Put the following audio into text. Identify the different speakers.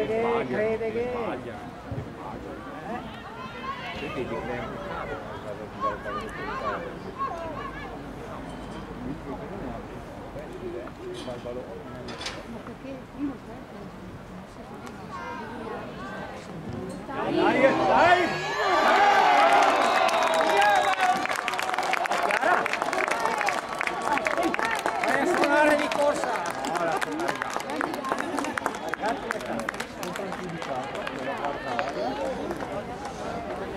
Speaker 1: crede che...
Speaker 2: Perché ti crea un capo?
Speaker 1: Dai, dai! Vai a suonare di corsa! Ragazzi, sono tranquillità,